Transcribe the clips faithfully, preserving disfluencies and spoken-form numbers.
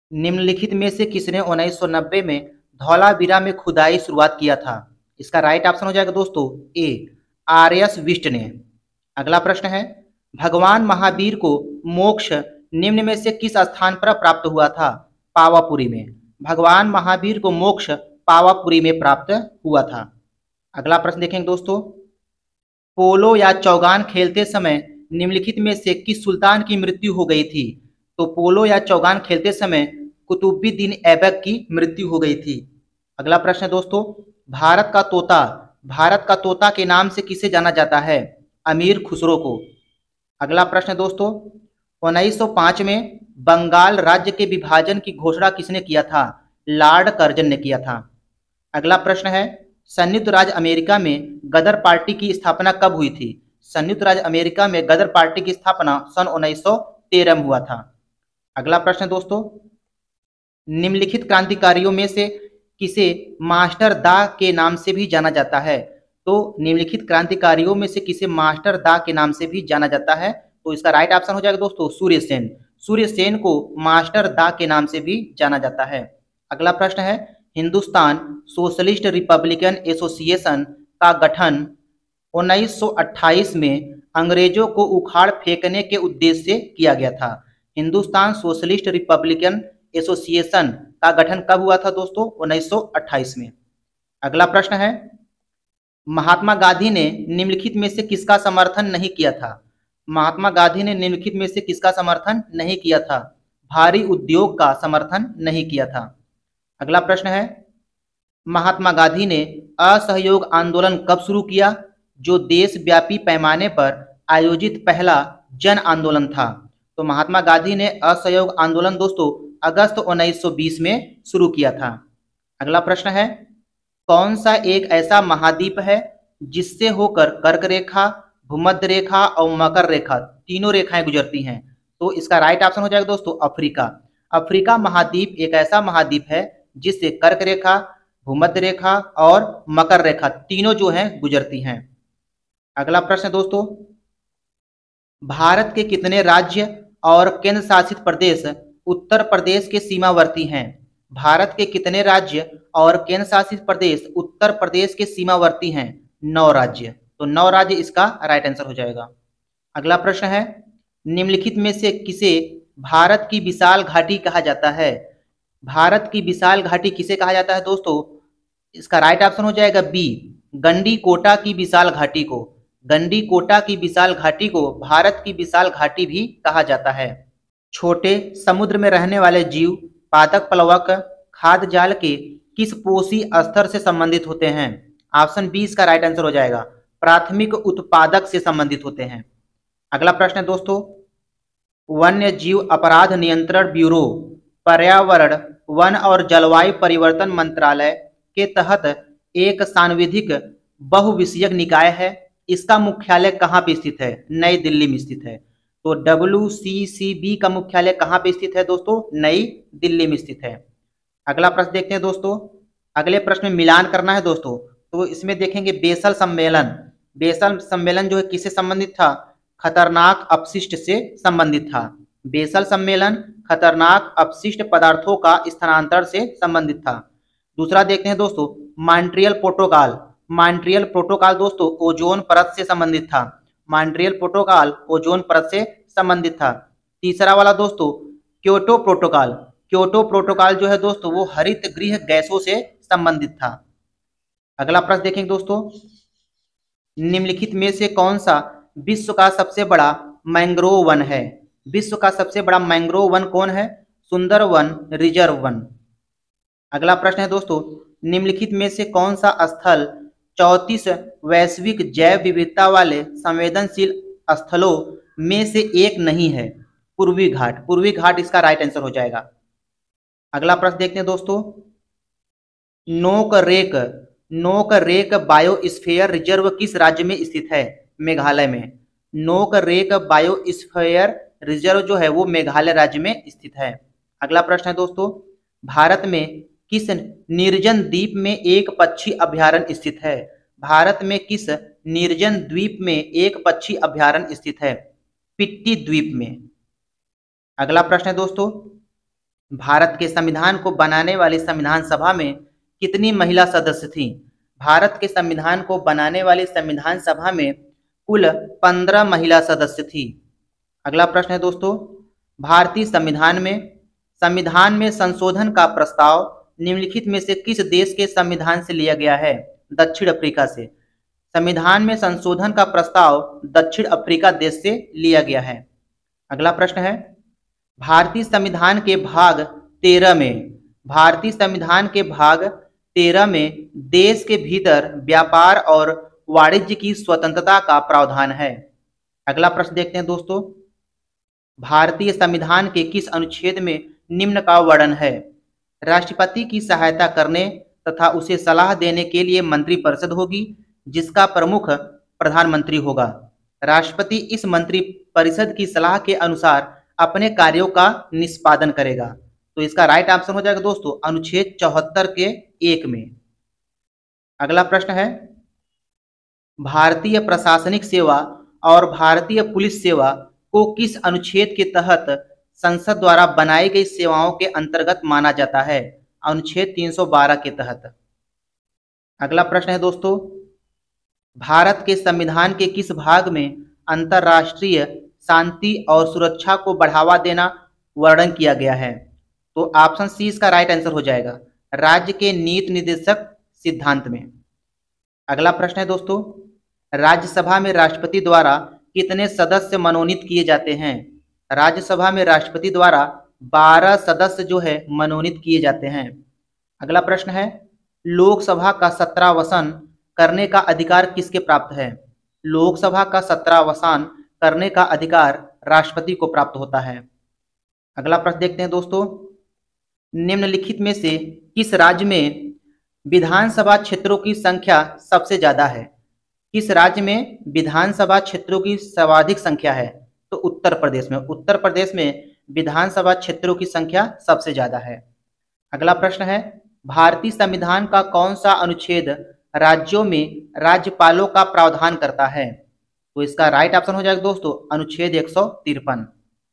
निम्नलिखित में से किसने उन्नीस सौ नब्बे में धौलावीरा में खुदाई शुरुआत किया था? इसका राइट ऑप्शन हो जाएगा दोस्तों ए आर एस विष्ट ने। अगला प्रश्न है, भगवान महावीर को मोक्ष निम्न में से किस स्थान पर प्राप्त हुआ था? पावापुरी में। भगवान महावीर को मोक्ष पावापुरी में प्राप्त हुआ था। अगला प्रश्न देखेंगे दोस्तों, पोलो या चौगान खेलते समय निम्नलिखित में से किस सुल्तान की मृत्यु हो गई थी? तो पोलो या चौगान खेलते समय कुतुबुद्दीन ऐबक की मृत्यु हो गई थी। अगला प्रश्न है दोस्तों, भारत का तोता भारत का तोता के नाम से किसे जाना जाता है? अमीर खुसरो को। अगला प्रश्न है दोस्तों, उन्नीस सौ पाँच में बंगाल राज्य के विभाजन की घोषणा किसने किया था? लॉर्ड कर्जन ने किया था। अगला प्रश्न है, संयुक्त राज्य अमेरिका में गदर पार्टी की स्थापना कब हुई थी? संयुक्त राज्य अमेरिका में गदर पार्टी की स्थापना सन उन्नीस सौ तेरह में हुआ था। अगला प्रश्न दोस्तों, निम्नलिखित क्रांतिकारियों में से किसे मास्टर दा के नाम से भी जाना जाता है? तो निम्नलिखित क्रांतिकारियों में से किसे मास्टर दा के नाम से भी जाना जाता है? तो इसका राइट ऑप्शन हो जाएगा दोस्तों सूर्य सेन। सूर्य सेन को मास्टर दा के नाम से भी जाना जाता है। अगला प्रश्न है, हिंदुस्तान सोशलिस्ट रिपब्लिकन एसोसिएशन का गठन उन्नीस सौ अट्ठाईस में अंग्रेजों को उखाड़ फेंकने के उद्देश्य से किया गया था। हिंदुस्तान सोशलिस्ट रिपब्लिकन एसोसिएशन का गठन कब हुआ था दोस्तों? उन्नीस सौ अट्ठाईस में। अगला प्रश्न है, महात्मा गांधी ने निम्नलिखित में से किसका समर्थन नहीं किया था? महात्मा गांधी ने निम्नलिखित में से किसका समर्थन नहीं किया था? भारी उद्योग का समर्थन नहीं किया था। अगला प्रश्न है, महात्मा गांधी ने असहयोग आंदोलन कब शुरू किया? जो देशव्यापी पैमाने पर आयोजित पहला जन आंदोलन था। तो महात्मा गांधी ने असहयोग आंदोलन दोस्तों अगस्त उन्नीस सौ बीस में शुरू किया था। अगला प्रश्न है, कौन सा एक ऐसा महाद्वीप है जिससे होकर कर्क रेखा, भूमध्य रेखा और मकर रेखा तीनों रेखाएं गुजरती हैं? तो इसका राइट ऑप्शन हो जाएगा दोस्तों अफ्रीका। अफ्रीका महाद्वीप एक ऐसा महाद्वीप है जिससे कर्क रेखा, भूमध्य रेखा और मकर रेखा तीनों जो हैं गुजरती हैं। अगला प्रश्न दोस्तों, भारत के कितने राज्य और केंद्र शासित प्रदेश उत्तर प्रदेश के सीमावर्ती हैं? भारत के कितने राज्य और केंद्र शासित प्रदेश उत्तर प्रदेश के सीमावर्ती हैं? नौ राज्य। तो नौ राज्य इसका राइट आंसर हो जाएगा। अगला प्रश्न है, निम्नलिखित में से किसे भारत की विशाल घाटी कहा जाता है? भारत की विशाल घाटी किसे कहा जाता है दोस्तों? इसका राइट ऑप्शन हो जाएगा बी गंडीकोटा की विशाल घाटी को। गंडीकोटा की विशाल घाटी को भारत की विशाल घाटी भी कहा जाता है। छोटे समुद्र में रहने वाले जीव पादप प्लवक खाद्य जाल के किस पोषी स्तर से संबंधित होते हैं? ऑप्शन बी इसका राइट आंसर हो जाएगा, प्राथमिक उत्पादक से संबंधित होते हैं। अगला प्रश्न है दोस्तों, वन्य जीव अपराध नियंत्रण ब्यूरो पर्यावरण, वन और जलवायु परिवर्तन मंत्रालय के तहत एक सांविधिक बहुविषयक निकाय है। इसका मुख्यालय कहाँ पे स्थित है? नई दिल्ली में स्थित है। तो डब्ल्यू सी सी बी का मुख्यालय कहाँ पे स्थित है दोस्तों? नई दिल्ली में स्थित है। अगला प्रश्न देखते हैं दोस्तों, अगले प्रश्न में मिलान करना है दोस्तों। तो इसमें देखेंगे बेसल सम्मेलन। बेसल सम्मेलन जो है किससे संबंधित था? खतरनाक अपशिष्ट से संबंधित था। बेसल सम्मेलन खतरनाक अपशिष्ट पदार्थों का स्थानांतरण से संबंधित था। दूसरा देखते हैं दोस्तों, मॉन्ट्रियल प्रोटोकॉल। मॉन्ट्रियल प्रोटोकॉल दोस्तों ओजोन परत से संबंधित था। मॉन्ट्रियल प्रोटोकॉल ओजोन परत से संबंधित था। तीसरा वाला दोस्तों क्योटो प्रोटोकॉल। क्योटो प्रोटोकॉल जो है दोस्तों वो हरित गृह गैसों से संबंधित था। अगला प्रश्न देखेंगे दोस्तों, निम्नलिखित में से कौन सा विश्व का सबसे बड़ा मैंग्रोव वन है? विश्व का सबसे बड़ा मैंग्रोव वन कौन है? सुंदरवन रिजर्व वन। अगला प्रश्न है दोस्तों, निम्नलिखित में से कौन सा स्थल चौंतीस वैश्विक जैव विविधता वाले संवेदनशील स्थलों में से एक नहीं है? पूर्वी घाट। पूर्वी घाट इसका राइट आंसर हो जाएगा। अगला प्रश्न देखते हैं दोस्तों, नोक रेक नोक रेक बायोस्फीयर रिजर्व किस राज्य में स्थित है? मेघालय में। नोक रेक बायोस्फीयर रिजर्व जो है वो मेघालय राज्य में स्थित है। अगला प्रश्न है दोस्तों, भारत में किस निर्जन द्वीप में एक पक्षी अभ्यारण्य स्थित है? भारत में किस निर्जन द्वीप में एक पक्षी अभ्यारण्य स्थित है? पिट्टी द्वीप में। अगला प्रश्न है दोस्तों, भारत के संविधान को बनाने वाली संविधान सभा में कितनी महिला सदस्य थीं? भारत के संविधान को बनाने वाली संविधान सभा में कुल पंद्रह महिला सदस्य थी। अगला प्रश्न है दोस्तों, भारतीय संविधान में संविधान में संशोधन का प्रस्ताव निम्नलिखित में से किस देश के संविधान से लिया गया है? दक्षिण अफ्रीका से। संविधान में संशोधन का प्रस्ताव दक्षिण अफ्रीका देश से लिया गया है। अगला प्रश्न है, भारतीय संविधान के भाग तेरह में भारतीय संविधान के भाग तेरह में देश के भीतर व्यापार और वाणिज्य की स्वतंत्रता का प्रावधान है। अगला प्रश्न देखते हैं दोस्तों, भारतीय संविधान के किस अनुच्छेद में निम्न का वर्णन है? राष्ट्रपति की सहायता करने तथा उसे सलाह देने के लिए मंत्रिपरिषद होगी, जिसका प्रमुख प्रधानमंत्री होगा। राष्ट्रपति इस मंत्रिपरिषद की सलाह के अनुसार अपने कार्यों का निष्पादन करेगा। तो इसका राइट आंसर हो जाएगा दोस्तों अनुच्छेद चौहत्तर के एक में। अगला प्रश्न है, भारतीय प्रशासनिक सेवा और भारतीय पुलिस सेवा को किस अनुच्छेद के तहत संसद द्वारा बनाई गई सेवाओं के अंतर्गत माना जाता है? अनुच्छेद तीन सौ बारह के तहत। अगला प्रश्न है दोस्तों, भारत के संविधान के किस भाग में अंतर्राष्ट्रीय शांति और सुरक्षा को बढ़ावा देना वर्णन किया गया है? तो ऑप्शन सी इसका राइट आंसर हो जाएगा, राज्य के नीति निर्देशक सिद्धांत में। अगला प्रश्न है दोस्तों, राज्यसभा में राष्ट्रपति द्वारा कितने सदस्य मनोनीत किए जाते हैं? राज्यसभा में राष्ट्रपति द्वारा बारह सदस्य जो है मनोनीत किए जाते हैं। अगला प्रश्न है, लोकसभा का सत्रावसान करने का अधिकार किसके प्राप्त है? लोकसभा का सत्रावसान करने का अधिकार राष्ट्रपति को प्राप्त होता है। अगला प्रश्न देखते हैं दोस्तों, निम्नलिखित में से किस राज्य में विधानसभा क्षेत्रों की संख्या सबसे ज्यादा है? किस राज्य में विधानसभा क्षेत्रों की सर्वाधिक संख्या है? तो उत्तर प्रदेश में। उत्तर प्रदेश में विधानसभा क्षेत्रों की संख्या सबसे ज्यादा है। अगला प्रश्न है, भारतीय संविधान का कौन सा अनुच्छेद राज्यों में राज्यपालों का प्रावधान करता है? तो इसका राइट ऑप्शन हो जाएगा दोस्तों अनुच्छेद एक सौ तिरपन।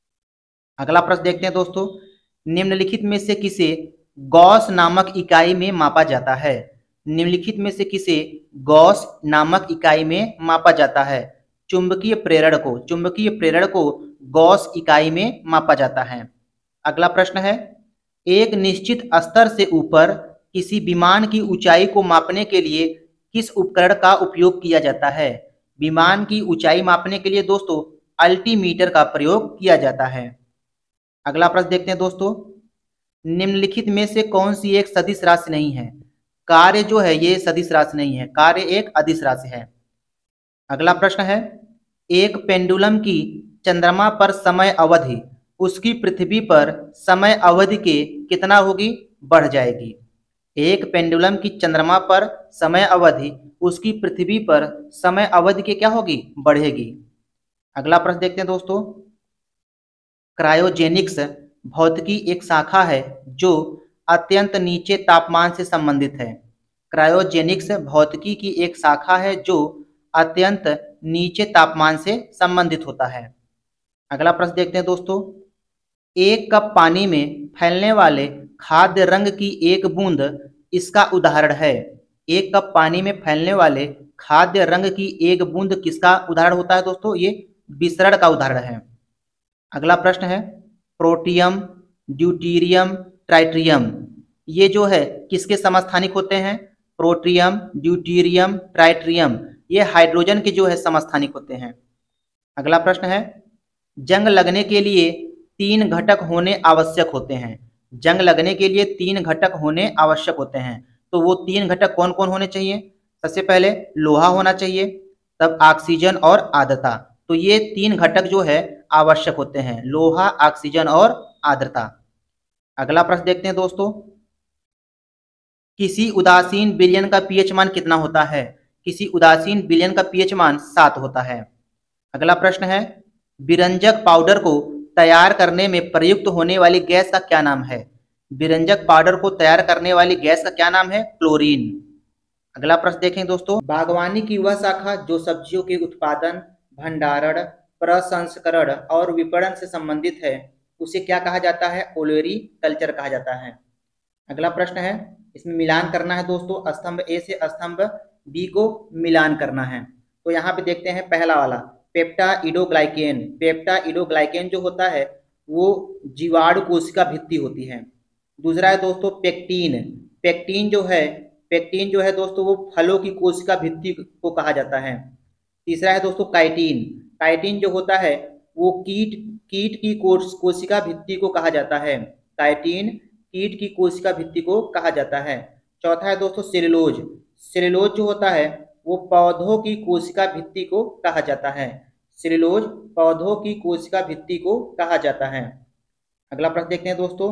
अगला प्रश्न देखते हैं दोस्तों, निम्नलिखित में से किसे गॉस नामक इकाई में मापा जाता है? निम्नलिखित में से किसे गॉस नामक इकाई में मापा जाता है? चुंबकीय प्रेरण को चुंबकीय प्रेरण को गॉस इकाई में मापा जाता है। अगला प्रश्न है, एक निश्चित स्तर से ऊपर किसी विमान की ऊंचाई को मापने के लिए किस उपकरण का उपयोग किया जाता है? विमान की ऊंचाई मापने के लिए दोस्तों अल्टीमीटर का प्रयोग किया जाता है। अगला प्रश्न देखते हैं दोस्तों, निम्नलिखित में से कौन सी एक सदिश राशि नहीं है? कार्य जो है ये सदिश राशि नहीं है, कार्य एक अदिश राशि है। अगला प्रश्न है, एक पेंडुलम की चंद्रमा पर समय अवधि उसकी पृथ्वी पर समय अवधि के कितना होगी? बढ़ जाएगी। एक पेंडुलम की चंद्रमा पर समय अवधि उसकी पृथ्वी पर समय अवधि के क्या होगी? बढ़ेगी। अगला प्रश्न देखते हैं दोस्तों, क्रायोजेनिक्स भौतिकी एक शाखा है जो अत्यंत नीचे तापमान से संबंधित है। क्रायोजेनिक्स भौतिकी की एक शाखा है जो अत्यंत नीचे तापमान से संबंधित होता है। अगला प्रश्न देखते हैं दोस्तों, एक कप पानी में फैलने वाले खाद्य रंग की एक बूंद इसका उदाहरण है। एक कप पानी में फैलने वाले खाद्य रंग की एक बूंद किसका उदाहरण होता है दोस्तों? ये विसरण का उदाहरण है। अगला प्रश्न है, प्रोटियम, ड्यूटीरियम, ट्राइट्रियम ये जो है किसके समस्थानिक होते हैं? प्रोटियम, ड्यूटीरियम, ट्राइट्रियम ये हाइड्रोजन के जो है समस्थानिक होते हैं। अगला प्रश्न है, जंग लगने के लिए तीन घटक होने आवश्यक होते हैं। जंग लगने के लिए तीन घटक होने आवश्यक होते हैं, तो वो तीन घटक कौन कौन होने चाहिए? सबसे पहले लोहा होना चाहिए, तब ऑक्सीजन और आर्द्रता। तो ये तीन घटक जो है आवश्यक होते हैं, लोहा, ऑक्सीजन और आर्द्रता। अगला प्रश्न देखते हैं दोस्तों, किसी उदासीन विलयन का पीएच मान कितना होता है? किसी उदासीन विलयन का पीएच मान सात होता है। अगला प्रश्न है, विरंजक पाउडर को तैयार करने में प्रयुक्त होने वाली गैस का क्या नाम है? विरंजक पाउडर को तैयार करने वाली गैस का क्या नाम है? क्लोरीन। अगला प्रश्न देखें दोस्तों, बागवानी की वह शाखा जो सब्जियों के उत्पादन, भंडारण, प्रसंस्करण और विपणन से संबंधित है उसे क्या कहा जाता है? ओलेरी कल्चर कहा जाता है। अगला प्रश्न है, इसमें मिलान करना है दोस्तों, स्तंभ ए से स्तंभ बी को मिलान करना है। तो यहाँ पे देखते हैं पहला वाला पेप्टाइडोग्लाइकेन। पेप्टाइडोग्लाइकेन जो होता है वो जीवाणु कोशिका भित्ति होती है। दूसरा है दोस्तों पेक्टीन। पेक्टीन जो है पेक्टीन जो है दोस्तों वो फलों की कोशिका भित्ति को कहा जाता है। तीसरा है दोस्तों काइटिन। काइटिन जो होता है वो कीट कीट की कोशिका भित्ति को कहा जाता है। काइटिन कीट की कोशिका भित्ति को कहा जाता है। चौथा है दोस्तों सेलुलोज। सेलुलोज जो होता है वो पौधों की कोशिका भित्ति को कहा जाता है। सेलुलोज पौधों की कोशिका भित्ति को कहा जाता है। अगला प्रश्न देखते हैं दोस्तों,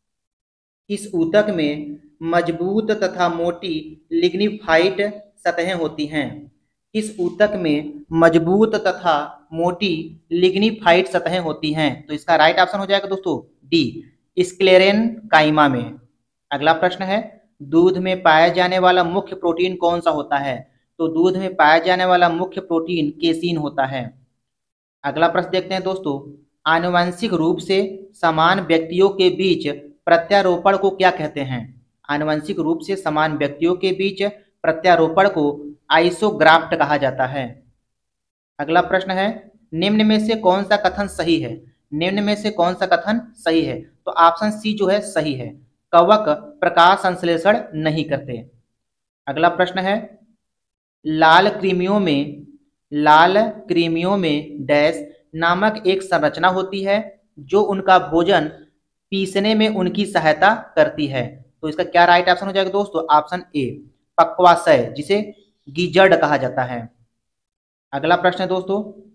इस ऊतक में मजबूत तथा मोटी लिग्निफाइड सतहें होती हैं। इस ऊतक में मजबूत तथा मोटी लिग्निफाइड सतहें होती हैं। तो इसका राइट ऑप्शन हो जाएगा दोस्तों डी, स्क्लेरेनकाइमा में। अगला प्रश्न है, दूध में पाया जाने वाला मुख्य प्रोटीन कौन सा होता है? तो दूध में पाया जाने वाला मुख्य प्रोटीन केसीन होता है। अगला प्रश्न देखते हैं दोस्तों, आनुवंशिक रूप से समान व्यक्तियों के बीच प्रत्यारोपण को क्या कहते हैं? आनुवंशिक रूप से समान व्यक्तियों के बीच प्रत्यारोपण को आइसोग्राफ्ट कहा जाता है। अगला प्रश्न है, निम्न में से कौन सा कथन सही है? निम्न में से कौन सा कथन सही है? तो ऑप्शन सी जो है सही है, कवक प्रकाश संश्लेषण नहीं करते। अगला प्रश्न है, लाल कृमियों में लाल कृमियों में डैश नामक एक संरचना होती है जो उनका भोजन पीसने में उनकी सहायता करती है। तो इसका क्या राइट ऑप्शन हो जाएगा दोस्तों? ऑप्शन ए, पक्वाशय, जिसे गिजर्ड कहा जाता है। अगला प्रश्न है दोस्तों,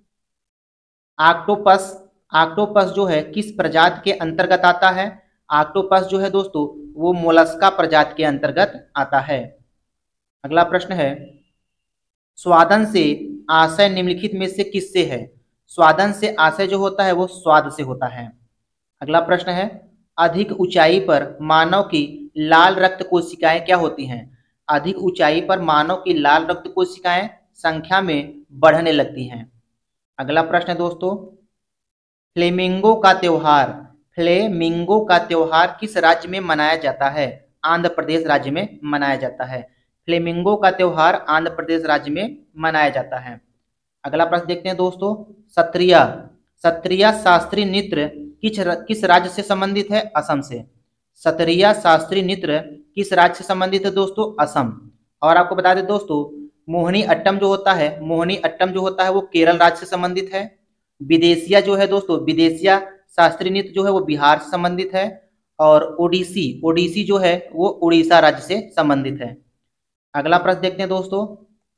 ऑक्टोपस ऑक्टोपस जो है किस प्रजाति के अंतर्गत आता है? ऑक्टोपस जो है दोस्तों वो मोलस्का प्रजाति के अंतर्गत आता है। अगला प्रश्न है, स्वादन से आशय निम्नलिखित में से किससे है? स्वादन से आशय जो होता है वो स्वाद से होता है। अगला प्रश्न है, अधिक ऊंचाई पर मानव की लाल रक्त कोशिकाएं क्या होती हैं? अधिक ऊंचाई पर मानव की लाल रक्त कोशिकाएं संख्या में बढ़ने लगती हैं। अगला प्रश्न है दोस्तों, फ्लेमिंगो का त्योहार फ्लेमिंगो का त्योहार किस राज्य में मनाया जाता है? आंध्र प्रदेश राज्य में मनाया जाता है। फ्लेमिंगो का त्योहार आंध्र प्रदेश राज्य में मनाया जाता है। अगला प्रश्न देखते हैं दोस्तों, सत्रिया सत्रिया शास्त्रीय नृत्य किस किस राज्य से संबंधित है? असम से। सत्रिया शास्त्रीय नृत्य किस राज्य से संबंधित है दोस्तों? असम। और आपको बता दें दोस्तों, मोहिनी अट्टम जो होता है मोहिनी अट्टम जो होता है वो केरल राज्य से संबंधित है। विदेशिया जो है दोस्तों विदेशिया शास्त्रीय नृत्य जो है वो बिहार से संबंधित है। और ओडिसी ओडिसी जो है वो उड़ीसा राज्य से संबंधित है। अगला प्रश्न देखते हैं दोस्तों,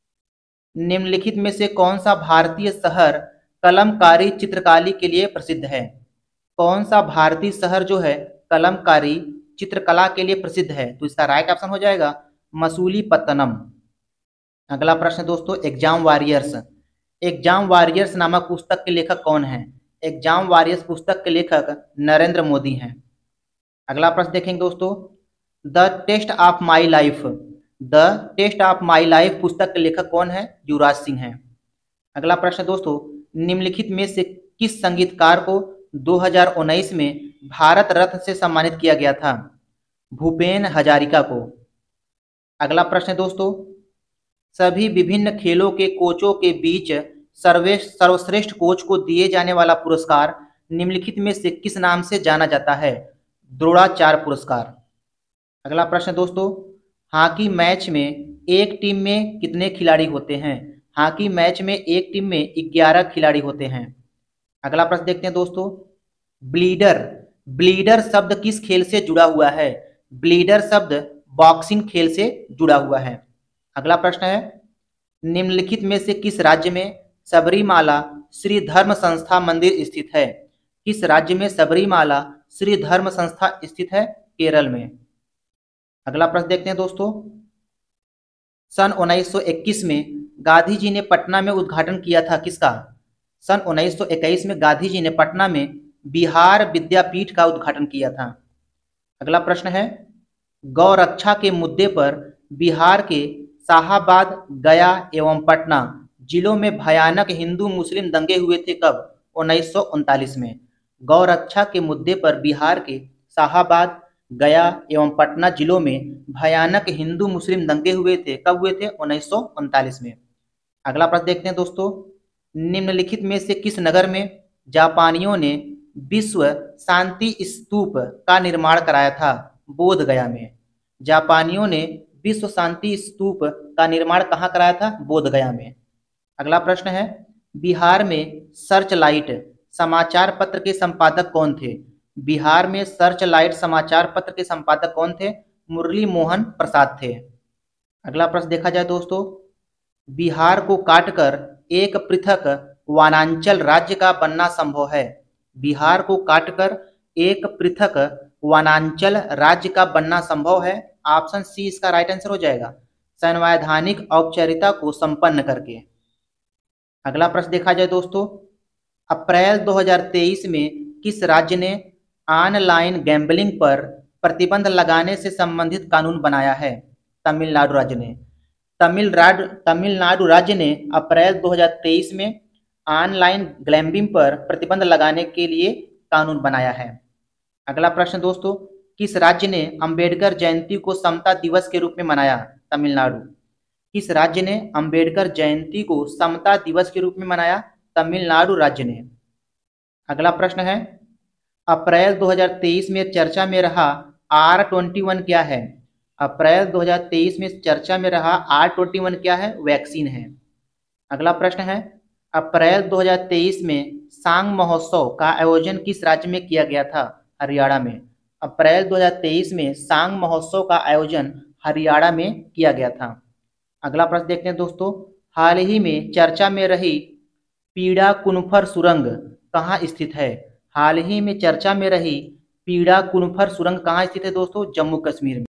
निम्नलिखित में से कौन सा भारतीय शहर कलमकारी चित्रकारी के लिए प्रसिद्ध है? कौन सा भारतीय शहर जो है कलमकारी चित्रकला के लिए प्रसिद्ध है? तो इसका राइट ऑप्शन हो जाएगा मसूलीपत्तनम। अगला प्रश्न दोस्तों, एग्जाम वॉरियर्स एग्जाम वॉरियर्स नामक पुस्तक के लेखक कौन है? एग्जाम वॉरियर्स पुस्तक के लेखक नरेंद्र मोदी हैं। अगला प्रश्न देखेंगे दोस्तों, the test of my life the test of my life पुस्तक के लेखक कौन है? युवराज सिंह हैं। अगला प्रश्न दोस्तों, निम्नलिखित में से किस संगीतकार को दो हज़ार उन्नीस में भारत रत्न से सम्मानित किया गया था? भूपेन हजारिका को। अगला प्रश्न दोस्तों, सभी विभिन्न खेलों के कोचों के बीच सर्वे सर्वश्रेष्ठ कोच को दिए जाने वाला पुरस्कार निम्नलिखित में से किस नाम से जाना जाता है? द्रोणाचार्य पुरस्कार। अगला प्रश्न दोस्तों, हॉकी मैच में एक टीम में कितने खिलाड़ी होते हैं? हॉकी मैच में एक टीम में ग्यारह खिलाड़ी होते हैं। अगला प्रश्न देखते हैं दोस्तों, ब्लीडर ब्लीडर शब्द किस खेल से जुड़ा हुआ है? ब्लीडर शब्द बॉक्सिंग खेल से जुड़ा हुआ है। अगला प्रश्न है, निम्नलिखित में से किस राज्य में सबरीमाला श्री धर्म संस्था मंदिर स्थित है? किस राज्य में सबरीमाला श्री धर्म संस्था स्थित है? केरल में। अगला प्रश्न देखते हैं दोस्तों, सन उन्नीस सौ इक्कीस में गांधी जी ने पटना में उद्घाटन किया था किसका? सन उन्नीस सौ इक्कीस में गांधी जी ने पटना में बिहार विद्यापीठ का उद्घाटन किया था। अगला प्रश्न है, गौ रक्षा के मुद्दे पर बिहार के शाहाबाद, गया एवं पटना जिलों में भयानक हिंदू मुस्लिम दंगे हुए थे कब? उन्नीस सौ उनतालीस में। गौरक्षा के मुद्दे पर बिहार के शाहाबाद, गया एवं पटना जिलों में भयानक हिंदू मुस्लिम दंगे हुए थे। कब हुए थे? उन्नीस सौ उनतालीस में। अगला प्रश्न देखते हैं दोस्तों, निम्नलिखित में से किस नगर में जापानियों ने विश्व शांति स्तूप का निर्माण कराया था? बोध गया में। जापानियों ने विश्व शांति स्तूप का निर्माण कहाँ कराया था? बोध गया में। अगला प्रश्न है, बिहार में सर्च लाइट समाचार पत्र के संपादक कौन थे? बिहार में सर्च लाइट समाचार पत्र के संपादक कौन थे? मुरली मोहन प्रसाद थे। अगला प्रश्न देखा जाए दोस्तों, बिहार को काटकर एक पृथक वनांचल राज्य का बनना संभव है? बिहार को काटकर एक पृथक वनांचल राज्य का बनना संभव है। ऑप्शन सी इसका राइट आंसर हो जाएगा, संवैधानिक औपचारिकता को संपन्न करके। अगला प्रश्न देखा जाए दोस्तों, अप्रैल दो हज़ार तेईस में किस राज्य ने ऑनलाइन गैम्बलिंग पर प्रतिबंध लगाने से संबंधित कानून बनाया है? तमिलनाडु राज्य ने। तमिलनाडु तमिलनाडु राज्य ने अप्रैल दो हज़ार तेईस में ऑनलाइन गैम्बलिंग पर प्रतिबंध लगाने के लिए कानून बनाया है। अगला प्रश्न दोस्तों, किस राज्य ने अंबेडकर जयंती को समता दिवस के रूप में मनाया? तमिलनाडु। किस राज्य ने अंबेडकर जयंती को समता दिवस के रूप में मनाया? तमिलनाडु राज्य ने। अगला प्रश्न है, अप्रैल दो हज़ार तेईस में चर्चा में रहा आर इक्कीस क्या है? अप्रैल दो हज़ार तेईस में चर्चा में रहा आर इक्कीस क्या है? वैक्सीन है। अगला प्रश्न है, अप्रैल दो हज़ार तेईस में सांग महोत्सव का आयोजन किस राज्य में किया गया था? हरियाणा में। अप्रैल दो हज़ार तेईस में सांग महोत्सव का आयोजन हरियाणा में किया गया था। अगला प्रश्न देखते हैं दोस्तों, हाल ही में चर्चा में रही पीड़ा कुनफर सुरंग कहाँ स्थित है? हाल ही में चर्चा में रही पीड़ा कुनफर सुरंग कहाँ स्थित है दोस्तों? जम्मू कश्मीर में।